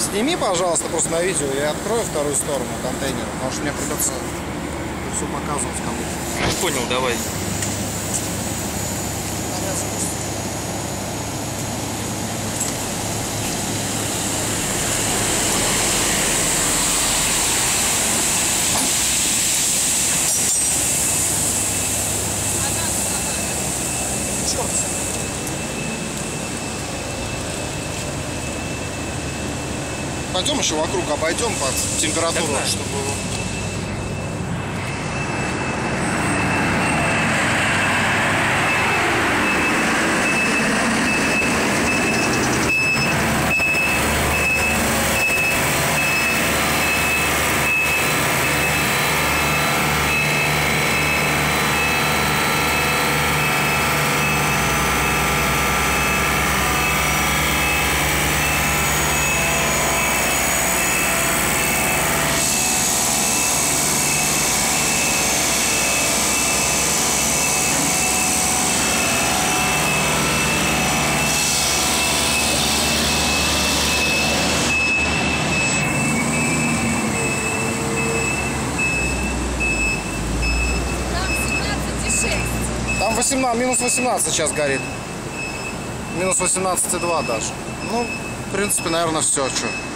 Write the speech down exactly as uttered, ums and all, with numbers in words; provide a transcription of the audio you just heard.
Сними, пожалуйста, просто на видео. Я открою вторую сторону контейнера, потому что мне придется все показывать кому-то. Понял, давай. Пойдем еще вокруг обойдем по температуре, чтобы... Там восемнадцать, минус восемнадцать сейчас горит. Минус восемнадцать и два даже. Ну, в принципе, наверное, все. Что.